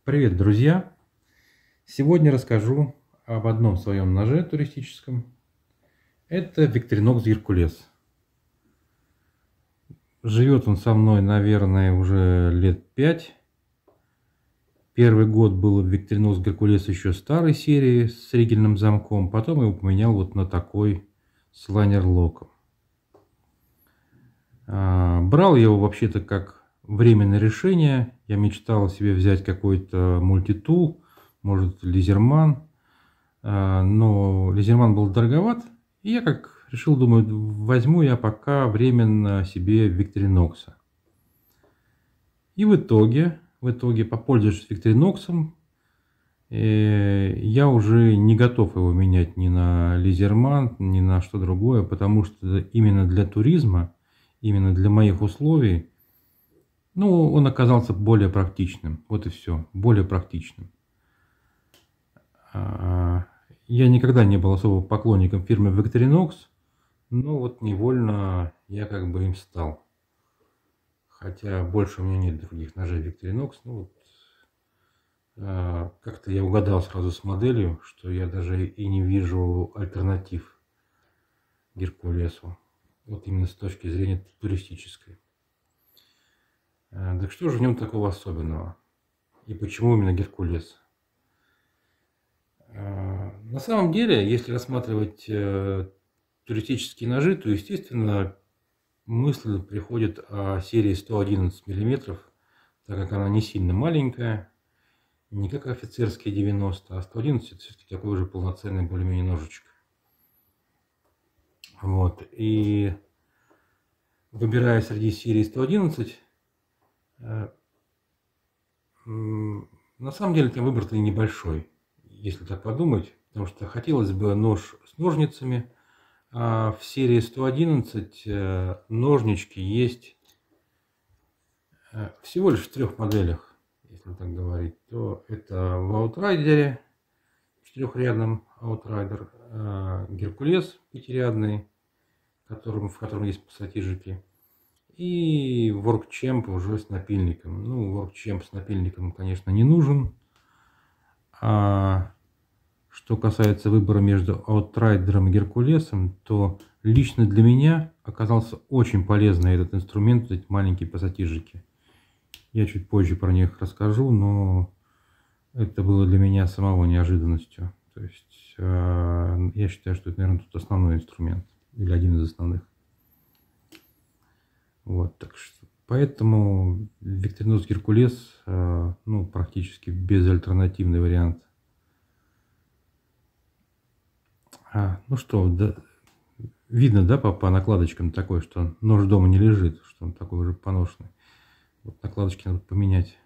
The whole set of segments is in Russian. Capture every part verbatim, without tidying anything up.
Привет, друзья! Сегодня расскажу об одном своем ноже туристическом. Это Victorinox Hercules. Живет он со мной, наверное, уже лет пять. Первый год был Victorinox Hercules еще старой серии с ригельным замком. Потом я его поменял вот на такой с лайнер-локом. Брал я его вообще-то как временное решение. Я мечтал себе взять какой-то мультитул, может, Лизерман. Но Лизерман был дороговат, и я как решил, думаю, возьму я пока временно себе Victorinox. И в итоге, в итоге, попользовавшись Victorinox, я уже не готов его менять ни на Лизерман, ни на что другое, потому что именно для туризма, именно для моих условий, ну, он оказался более практичным. Вот и все, более практичным. Я никогда не был особо поклонником фирмы Victorinox, но вот невольно я как бы им стал. Хотя больше у меня нет других ножей Victorinox. Ну вот, как-то я угадал сразу с моделью, что я даже и не вижу альтернатив Геркулесу. Вот именно с точки зрения туристической. Так что же в нем такого особенного? И почему именно Геркулес? На самом деле, если рассматривать э, туристические ножи, то, естественно, мысль приходит о серии сто одиннадцать миллиметров, так как она не сильно маленькая, не как офицерские девяносто, а сто одиннадцать это все-таки такой уже полноценный более-менее ножичек. Вот. И выбирая среди серии сто одиннадцать, э, на самом деле там выбор-то небольшой, если так подумать, потому что хотелось бы нож с ножницами, а в серии сто одиннадцать э, ножнички есть э, всего лишь в трех моделях, если так говорить. То это в Outrider, четырехрядном Outrider, э, Геркулес пятирядный, которым, в котором есть пассатижики, и Workchamp уже с напильником. Ну, Workchamp с напильником, конечно, не нужен. А что касается выбора между Outrider и Геркулесом, то лично для меня оказался очень полезный этот инструмент, эти маленькие пассатижики. Я чуть позже про них расскажу, но это было для меня самого неожиданностью. То есть э, я считаю, что это, наверное, тут основной инструмент, или один из основных. Вот, так что, поэтому Victorinox Hercules, э, ну, практически безальтернативный вариант. А, ну что, да, видно, да, по, по накладочкам такой, что нож дома не лежит, что он такой уже поношенный. Вот накладочки надо поменять.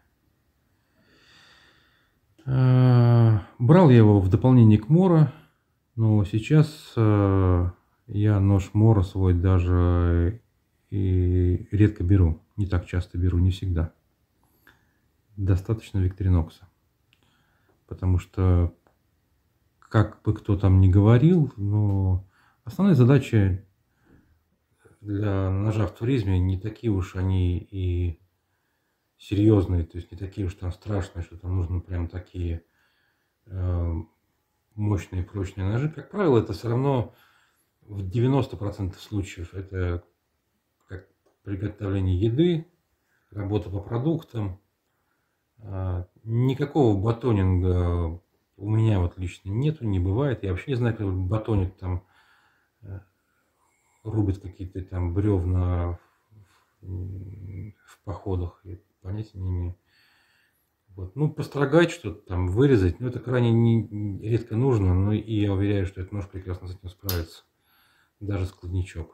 А, брал я его в дополнение к Моро, но сейчас а, я нож Моро свой даже и редко беру. Не так часто беру, не всегда. Достаточно Victorinox. Потому что, как бы кто там ни говорил, но основная задача для ножа в туризме не такие уж они и серьезные, то есть не такие уж там страшные, что там нужно прям такие э, мощные прочные ножи. Как правило, это все равно в девяноста процентах случаев это как приготовление еды, работа по продуктам. Э, никакого батонинга у меня вот лично нету, не бывает. Я вообще не знаю, как батонит там э, рубит какие-то там бревна в, в походах. Я понятия не имею. Вот. Ну, построгать что-то там, вырезать, ну, это крайне не, редко нужно, но и я уверяю, что этот нож прекрасно с этим справится. Даже складничок.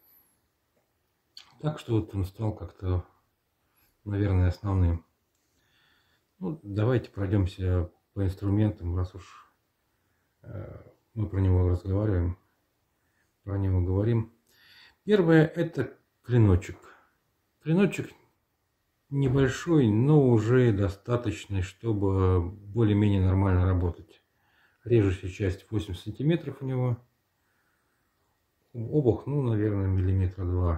Так что вот он стал как-то, наверное, основным. Ну, давайте пройдемся по инструментам, раз уж э, мы про него разговариваем, про него говорим. Первое – это клиночек. Клиночек небольшой, но уже достаточный, чтобы более-менее нормально работать. Режущая часть восемьдесят сантиметров у него. Обух, ну, наверное, миллиметра два.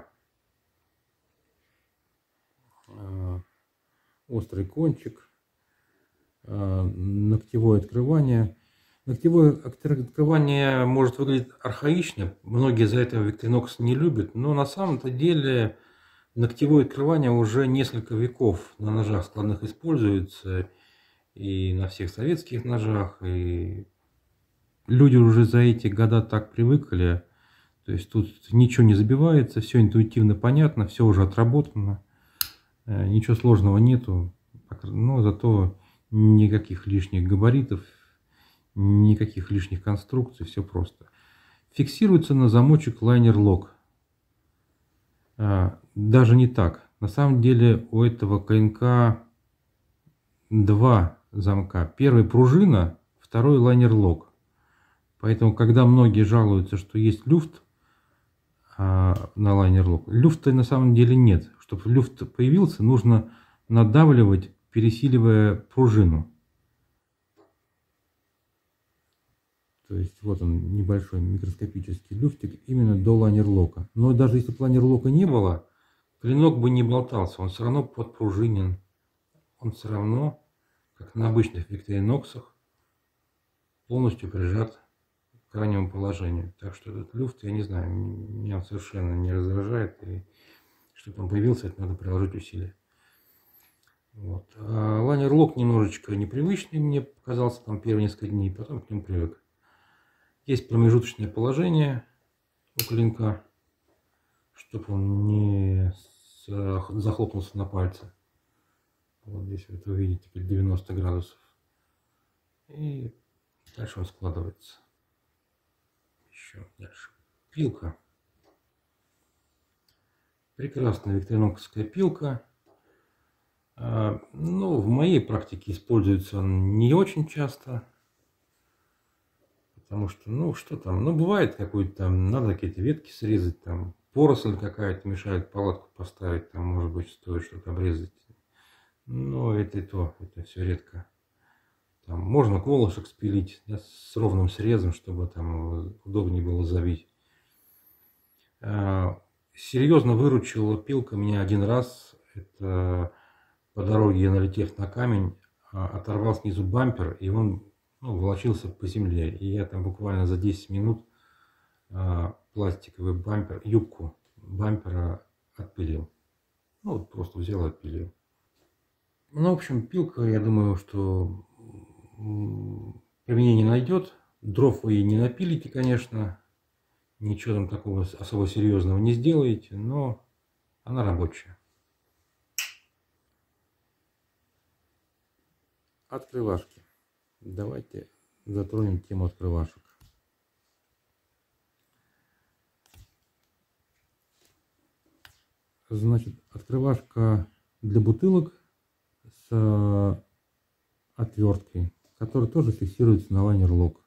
Острый кончик. ногтевое открывание. Ногтевое открывание может выглядеть архаично, многие за это Victorinox не любят, но на самом-то деле ногтевое открывание уже несколько веков на ножах складных используется, и на всех советских ножах, и люди уже за эти года так привыкли, то есть тут ничего не забивается, все интуитивно понятно, все уже отработано, ничего сложного нету, но зато никаких лишних габаритов, никаких лишних конструкций, все просто. Фиксируется на замочек лайнер-лок. Даже не так. На самом деле у этого клинка два замка. Первый пружина, второй лайнер-лок. Поэтому, когда многие жалуются, что есть люфт а, на лайнер-лок, люфта на самом деле нет. Чтобы люфт появился, нужно надавливать, пересиливая пружину. То есть вот он, небольшой микроскопический люфтик именно до лайнер-лока. Но даже если бы лайнер-лока не было, клинок бы не болтался, он все равно подпружинен. Он все равно, как на обычных викториноксах, полностью прижат к крайнему положению. Так что этот люфт, я не знаю, меня он совершенно не раздражает. И чтобы он появился, это надо приложить усилия. Вот. А лайнер-лок немножечко непривычный мне показался там первые несколько дней, потом к нему привык. Есть промежуточное положение у клинка, чтобы он не захлопнулся на пальце. Вот здесь вы это увидите, девяносто градусов. И дальше он складывается. Еще дальше. Пилка. Прекрасная викториноксовская пилка. А, ну, в моей практике используется он не очень часто. Потому что, ну, что там, ну, бывает какой-то там, надо какие-то ветки срезать, там, поросль какая-то мешает палатку поставить, там, может быть, стоит что-то обрезать. Но это и то, это все редко. Там можно колышек спилить, да, с ровным срезом, чтобы там удобнее было забить. А, серьезно выручила пилка меня один раз. Это по дороге я, налетев на камень, оторвал снизу бампер, и он, ну, волочился по земле. И я там буквально за десять минут а, пластиковый бампер, юбку бампера отпилил. Ну, вот просто взял и отпилил. Ну, в общем, пилка, я думаю, что применение найдет. Дров вы ей не напилите, конечно. Ничего там такого особо серьезного не сделаете, но она рабочая. Открывашки. Давайте затронем тему открывашек. Значит, открывашка для бутылок с отверткой, которая тоже фиксируется на лайнер-лок.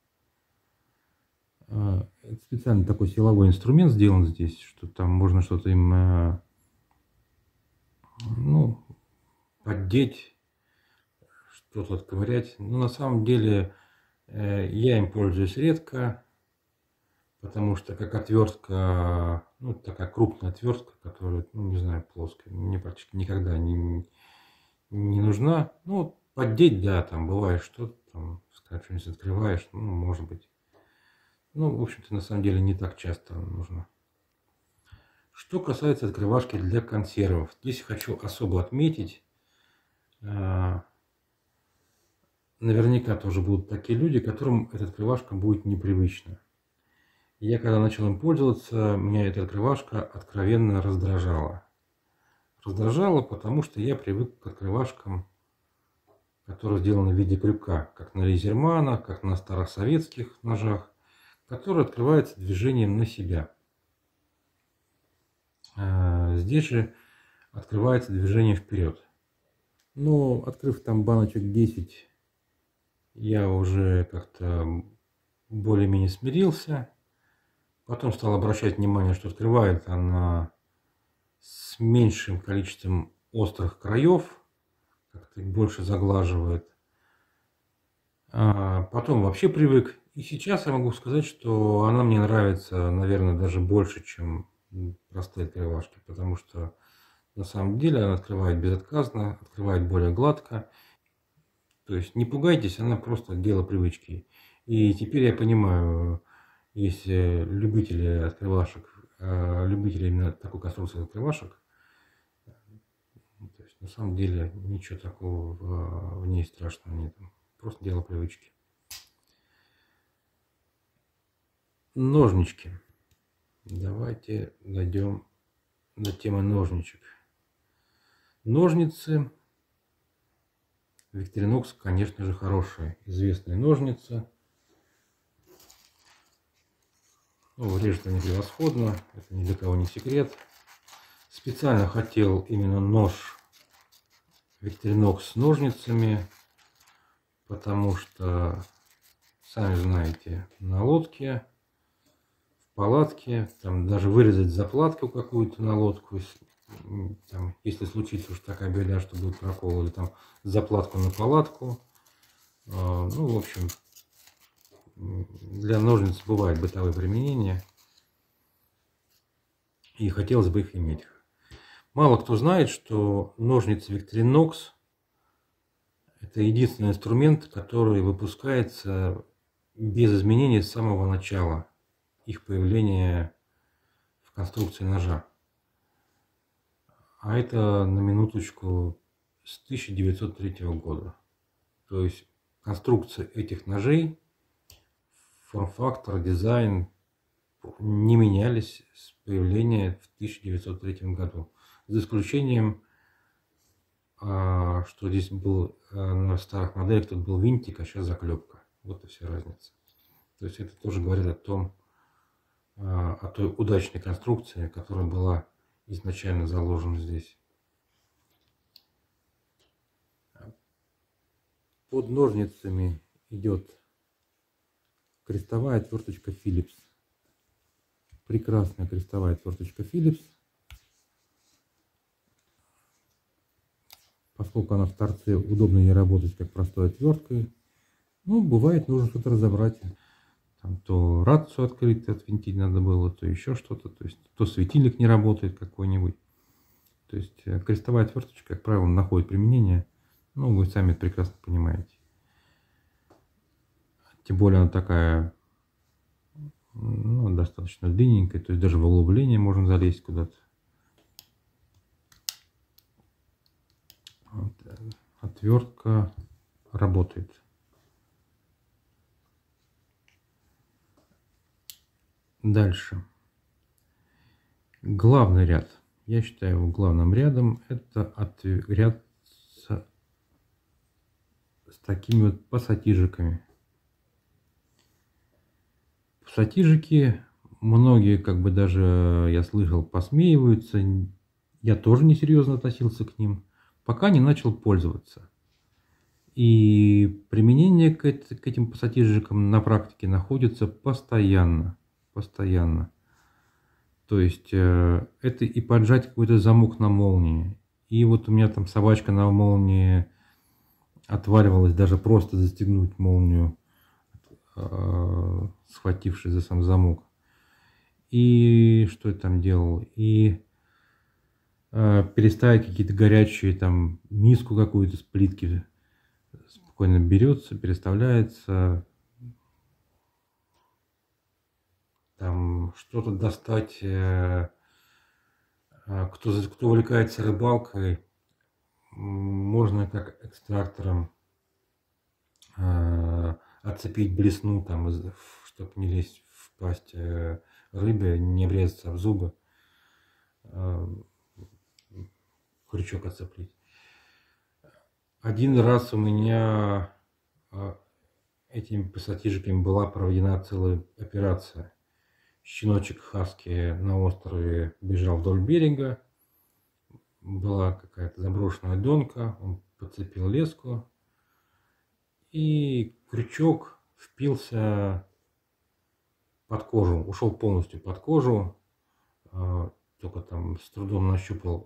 Это специально такой силовой инструмент сделан здесь, что там можно что-то им, ну, поддеть, что-то отковырять. Но на самом деле я им пользуюсь редко, потому что как отвертка, ну, такая крупная отвертка, которая, ну, не знаю, плоская, мне практически никогда не, не нужна. Ну, поддеть, да, там бывает что-то, там, сказать, что-нибудь открываешь, ну, может быть. Ну, в общем-то, на самом деле не так часто нужно. Что касается открывашки для консервов, здесь хочу особо отметить, наверняка тоже будут такие люди, которым эта открывашка будет непривычна. Я когда начал им пользоваться, меня эта открывашка откровенно раздражала. Раздражала, потому что я привык к открывашкам, которые сделаны в виде крюка, как на лейзерманах, как на старосоветских ножах, которые открываются движением на себя. Здесь же открывается движение вперед. Но открыв там баночек десять, я уже как-то более-менее смирился. Потом стал обращать внимание, что открывает она с меньшим количеством острых краев, как-то больше заглаживает. А потом вообще привык. И сейчас я могу сказать, что она мне нравится, наверное, даже больше, чем простые открывашки, потому что на самом деле она открывает безотказно, открывает более гладко. То есть не пугайтесь, она просто дело привычки. И теперь я понимаю, если любители открывашек, э, любители именно такой конструкции открывашек, то есть на самом деле ничего такого в, в ней страшного нет. Просто дело привычки. Ножнички. Давайте дойдем до темы ножничек. Ножницы. Victorinox, конечно же, хорошие, известные ножницы. Ну, режут они превосходно, это ни для кого не секрет. Специально хотел именно нож Victorinox с ножницами, потому что, сами знаете, на лодке, в палатке, там даже вырезать заплатку какую-то на лодку, там, если случится уж такая беда, что будет прокол, или там заплатку на палатку. Ну, в общем, для ножниц бывают бытовые применения, и хотелось бы их иметь. Мало кто знает, что ножницы Victorinox — это единственный инструмент, который выпускается без изменений с самого начала их появления в конструкции ножа. А это, на минуточку, с тысяча девятьсот третьего года. То есть конструкция этих ножей, форм-фактор, дизайн не менялись с появления в тысяча девятьсот третьем году. За исключением, что здесь был на старых моделях тут был винтик, а сейчас заклепка. Вот и вся разница. То есть это тоже говорит о том, о той удачной конструкции, которая была изначально заложена здесь. Под ножницами идет крестовая отверточка Phillips. Прекрасная крестовая отверточка Phillips. Поскольку она в торце, удобно ей работать как простой отверткой. Ну, бывает, нужно что-то разобрать. Там то рацию открыть, отвинтить надо было, то еще что-то. То есть то светильник не работает какой-нибудь. То есть крестовая отверточка, как правило, находит применение. Ну, вы сами это прекрасно понимаете. Тем более она такая, ну, достаточно длинненькая. То есть даже в углубление можно залезть куда-то. Вот. Отвертка работает. Дальше. Главный ряд. Я считаю его главным рядом. Это ряд с, с такими вот пассатижиками. Пассатижики, многие, как бы даже, я слышал, посмеиваются. Я тоже несерьезно относился к ним, пока не начал пользоваться. И применение к, к этим пассатижикам на практике находится постоянно. Постоянно. То есть э, это и поджать какой-то замок на молнии. И вот у меня там собачка на молнии отваливалась, даже просто застегнуть молнию, э, схватившись за сам замок. И что я там делал? И э, переставить какие-то горячие, там, миску какую-то с плитки. Спокойно берется, переставляется. Там что-то достать, э, кто, кто увлекается рыбалкой, можно как экстрактором э, отцепить блесну, там, чтобы не лезть в пасть э, рыбы, не врезаться в зубы, э, крючок отцеплить. Один раз у меня э, этими пассатижиками была проведена целая операция. Щеночек хаски на острове бежал вдоль берега. Была какая-то заброшенная донка. Он подцепил леску. И крючок впился под кожу. Ушел полностью под кожу. Только там с трудом нащупал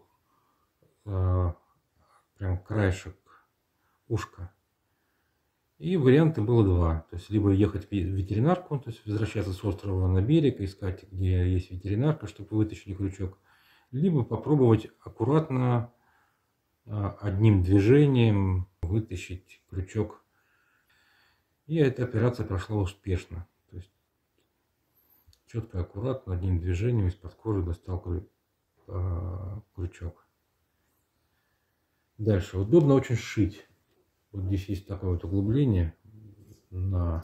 прям краешек ушка. И варианты было два. То есть либо ехать в ветеринарку, то есть возвращаться с острова на берег, искать, где есть ветеринарка, чтобы вытащили крючок. Либо попробовать аккуратно одним движением вытащить крючок. И эта операция прошла успешно. То есть четко, аккуратно, одним движением из-под кожи достал крючок. Дальше. Удобно очень шить. Вот здесь есть такое вот углубление на,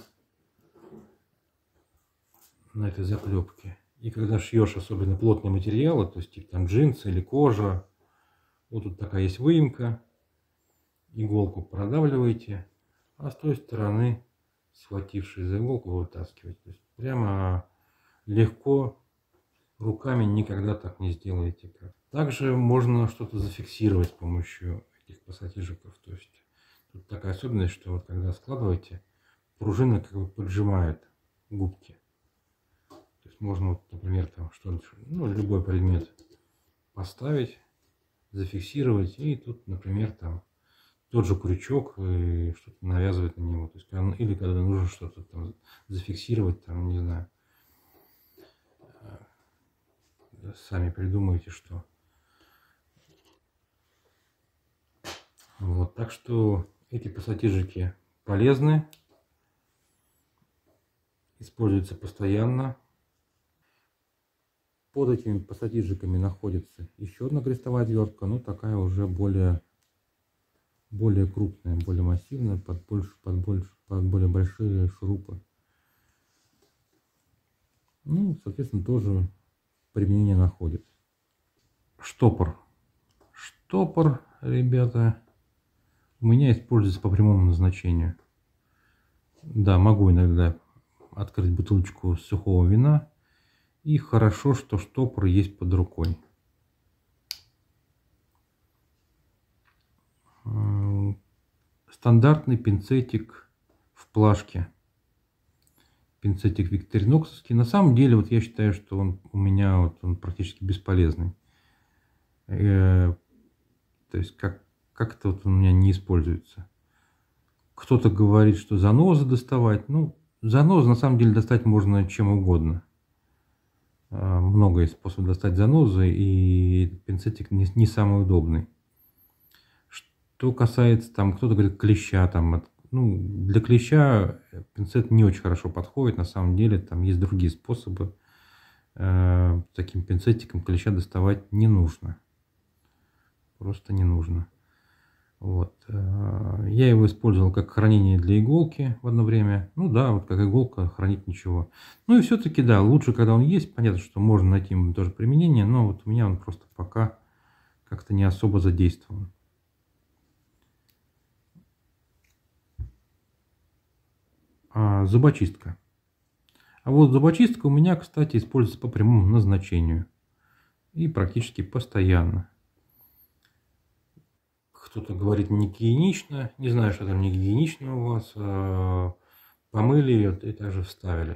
на этой заклепке. И когда шьешь особенно плотные материалы, то есть типа там джинсы или кожа, вот тут такая есть выемка, иголку продавливаете, а с той стороны, схватившись за иголку, вы вытаскиваете. То есть прямо легко, руками никогда так не сделаете. Также можно что-то зафиксировать с помощью этих пассатижиков. То есть тут такая особенность, что вот когда складываете, пружина как бы поджимает губки. То есть можно, вот, например, там что-то, ну, любой предмет поставить, зафиксировать, и тут, например, там тот же крючок и что-то навязывать на него. То есть, или когда нужно что-то там зафиксировать, там, не знаю, сами придумаете, что. Вот, так что эти пассатижики полезны, используются постоянно. Под этими пассатижиками находится еще одна крестовая отвертка, но такая уже более, более крупная, более массивная, под, больше, под, больше, под более большие шурупы. Ну, соответственно, тоже применение находит. Штопор. Штопор, ребята, у меня используется по прямому назначению. Да, могу иногда открыть бутылочку сухого вина. И хорошо, что штопор есть под рукой. Стандартный пинцетик в плашке. Пинцетик викториноксовский. На самом деле, вот я считаю, что он у меня вот, он практически бесполезный. Э, то есть как как-то вот он у меня не используется. Кто-то говорит, что занозы доставать. Ну, занозы на самом деле достать можно чем угодно. Много есть способов достать занозы, и пинцетик не, не самый удобный. Что касается, там, кто-то говорит, клеща, там, ну, для клеща пинцет не очень хорошо подходит, на самом деле, там есть другие способы. Э, таким пинцетиком клеща доставать не нужно. Просто не нужно. Вот. Я его использовал как хранение для иголки в одно время. Ну да, вот как иголка, хранить ничего. Ну и все-таки, да, лучше, когда он есть. Понятно, что можно найти ему тоже применение, но вот у меня он просто пока как-то не особо задействован. А, зубочистка. А вот зубочистка у меня, кстати, используется по прямому назначению. И практически постоянно. Кто-то говорит не гигиенично, не знаю, что там не гигиенично у вас, помыли ее и также вставили.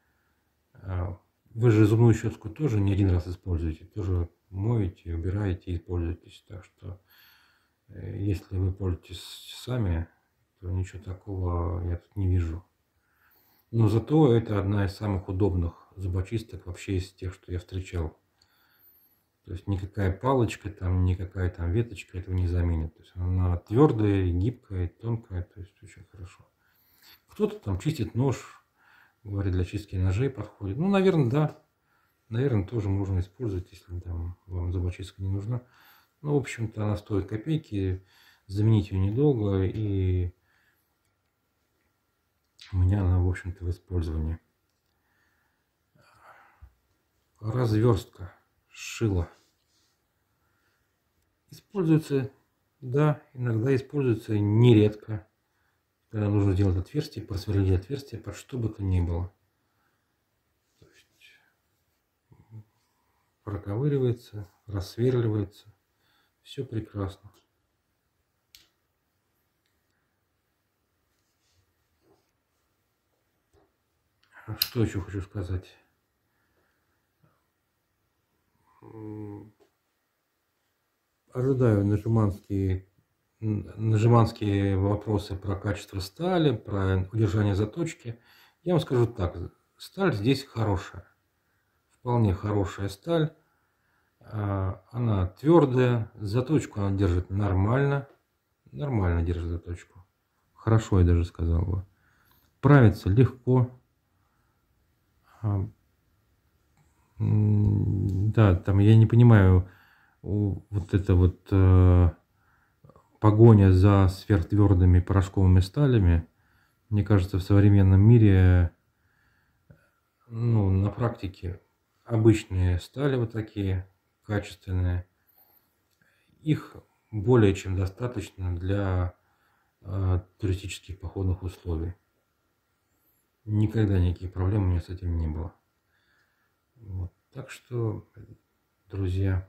Вы же зубную щетку тоже не один раз используете, тоже моете, убираете и пользуетесь. Так что, если вы пользуетесь сами, то ничего такого я тут не вижу. Но зато это одна из самых удобных зубочисток вообще из тех, что я встречал. То есть никакая палочка, там, никакая там веточка этого не заменит. То есть она твердая, гибкая, тонкая, то есть очень хорошо. Кто-то там чистит нож, говорит, для чистки ножей подходит. Ну, наверное, да. Наверное, тоже можно использовать, если там вам зубочистка не нужна. Ну, в общем-то, она стоит копейки, заменить ее недолго, и у меня она, в общем-то, в использовании. Разверстка. Шило. Используется, да, иногда используется нередко, когда нужно сделать отверстие, просверлить отверстие, под что бы то ни было. То есть проковыривается, рассверливается, все прекрасно. Что еще хочу сказать? Ожидаю нажиманские, нажиманские вопросы про качество стали, про удержание заточки. Я вам скажу так, сталь здесь хорошая, вполне хорошая сталь. А, Она твердая, заточку она держит нормально. Нормально держит заточку. Хорошо, я даже сказал бы. Правится легко. А, м, Да, там я не понимаю, у- вот это вот э, погоня за сверхтвердыми порошковыми сталями. Мне кажется, в современном мире, ну, на практике обычные стали вот такие качественные, их более чем достаточно для э, туристических походных условий. Никогда никаких проблем у меня с этим не было. Вот. Так что, друзья,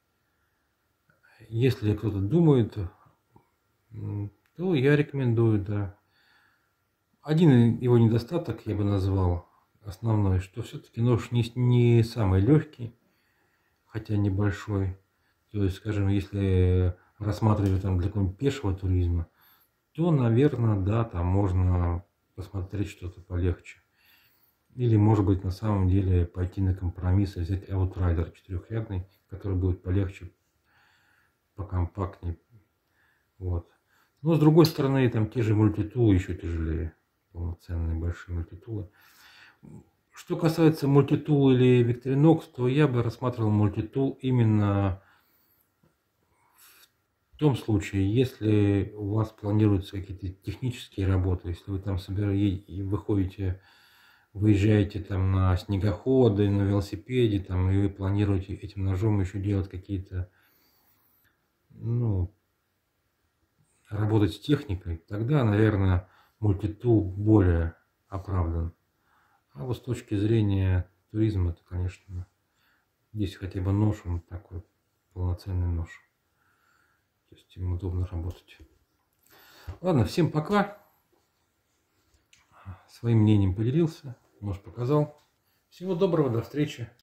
если кто-то думает, м, то я рекомендую, да. Один его недостаток я бы назвал основной, что все-таки нож не, с- не самый легкий, хотя небольшой. То есть, скажем, если рассматривать там для какого-нибудь пешего туризма, то, наверное, да, там можно посмотреть что-то полегче. Или, может быть, на самом деле пойти на компромисс и взять Outrider четырехрядный, который будет полегче, покомпактнее. Вот. Но с другой стороны, там те же мультитулы еще тяжелее. Полноценные большие мультитулы. Что касается мультитул или Victorinox, то я бы рассматривал мультитул именно в том случае, если у вас планируются какие-то технические работы, если вы там собираете и выходите, выезжаете там на снегоходы, на велосипеде, там, и вы планируете этим ножом еще делать какие-то, ну, работать с техникой, тогда, наверное, мультитул более оправдан. А вот с точки зрения туризма, это, конечно, здесь хотя бы нож, он такой полноценный нож. То есть им удобно работать. Ладно, всем пока. Своим мнением поделился, нож показал. Всего доброго, до встречи.